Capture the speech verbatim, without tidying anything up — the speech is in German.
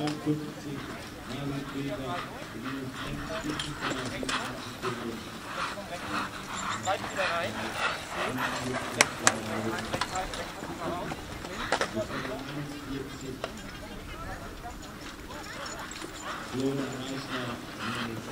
dreiundfünfzig, Marvin Peter, Seite wieder rein. Florian Eisner,